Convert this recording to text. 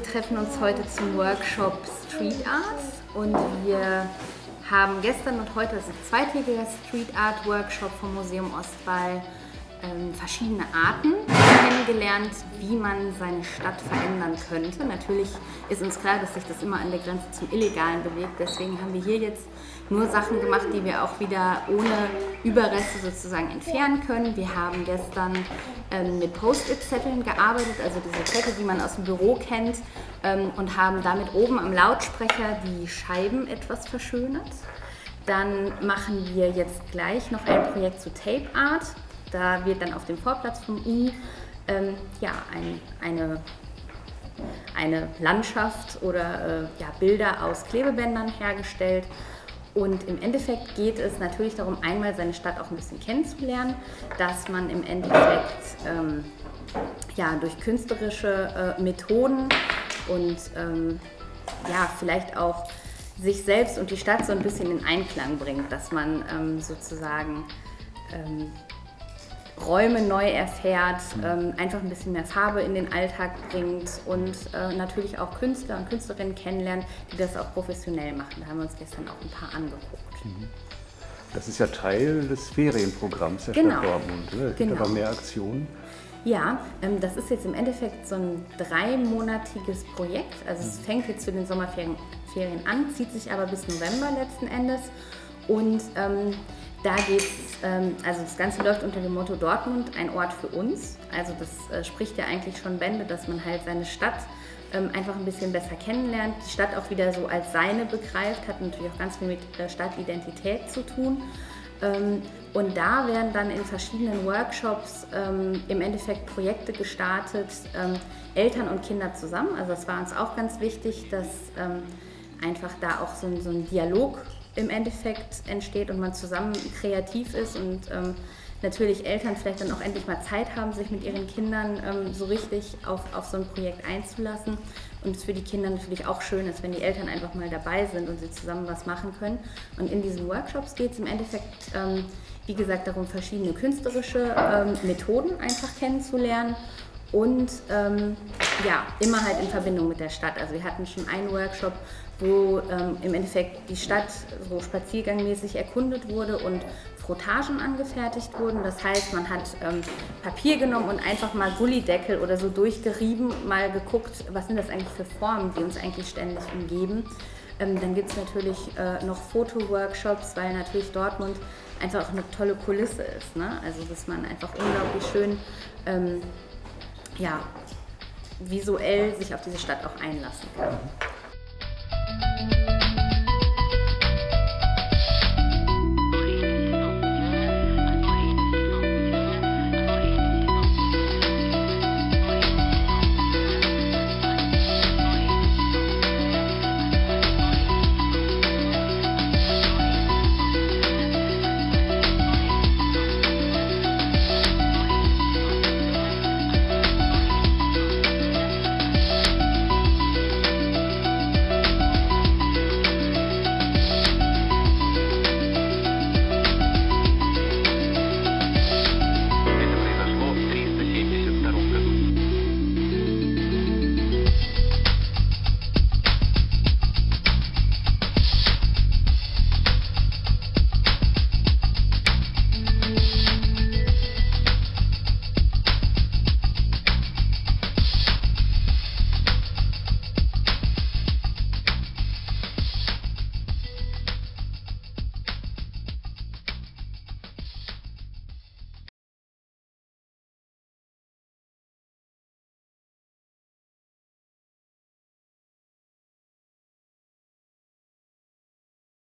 wir treffen uns heute zum Workshop Street Art und wir haben gestern und heute, das ist ein zweitägiger Street Art Workshop vom Museum Ostwall, verschiedene Arten kennengelernt, wie man seine Stadt verändern könnte. Natürlich ist uns klar, dass sich das immer an der Grenze zum Illegalen bewegt. Deswegen haben wir hier jetzt nur Sachen gemacht, die wir auch wieder ohne Überreste sozusagen entfernen können. Wir haben gestern mit Post-it-Zetteln gearbeitet, also diese Zettel, die man aus dem Büro kennt, und haben damit oben am Lautsprecher die Scheiben etwas verschönert. Dann machen wir jetzt gleich noch ein Projekt zu Tape Art. Da wird dann auf dem Vorplatz vom U eine Landschaft oder Bilder aus Klebebändern hergestellt. Und im Endeffekt geht es natürlich darum, einmal seine Stadt auch ein bisschen kennenzulernen, dass man im Endeffekt durch künstlerische Methoden und vielleicht auch sich selbst und die Stadt so ein bisschen in Einklang bringt, dass man sozusagen Räume neu erfährt, einfach ein bisschen mehr Farbe in den Alltag bringt und natürlich auch Künstler und Künstlerinnen kennenlernen, die das auch professionell machen. Da haben wir uns gestern auch ein paar angeguckt. Das ist ja Teil des Ferienprogramms der Stadt Dortmund. Ne? Gibt aber mehr Aktionen? Ja, das ist jetzt im Endeffekt so ein 3-monatiges Projekt. Also es fängt jetzt zu den Sommerferien an, zieht sich aber bis November letzten Endes. Und da geht's, also das Ganze läuft unter dem Motto Dortmund, ein Ort für uns. Also das spricht ja eigentlich schon Bände, dass man halt seine Stadt einfach ein bisschen besser kennenlernt, die Stadt auch wieder so als seine begreift, hat natürlich auch ganz viel mit Stadtidentität zu tun. Und da werden dann in verschiedenen Workshops im Endeffekt Projekte gestartet, Eltern und Kinder zusammen. Also das war uns auch ganz wichtig, dass einfach da auch so ein Dialog im Endeffekt entsteht und man zusammen kreativ ist und natürlich Eltern vielleicht dann auch endlich mal Zeit haben, sich mit ihren Kindern so richtig auf so ein Projekt einzulassen. Und es für die Kinder natürlich auch schön ist, wenn die Eltern einfach mal dabei sind und sie zusammen was machen können. Und in diesen Workshops geht es im Endeffekt, wie gesagt, darum, verschiedene künstlerische Methoden einfach kennenzulernen. Und immer halt in Verbindung mit der Stadt. Also wir hatten schon einen Workshop, wo im Endeffekt die Stadt so spaziergangmäßig erkundet wurde und Frottagen angefertigt wurden. Das heißt, man hat Papier genommen und einfach mal Gullydeckel oder so durchgerieben, mal geguckt, was sind das eigentlich für Formen, die uns eigentlich ständig umgeben. Dann gibt es natürlich noch Fotoworkshops, weil natürlich Dortmund einfach auch eine tolle Kulisse ist. Ne? Also dass man einfach unglaublich schön visuell sich auf diese Stadt auch einlassen kann.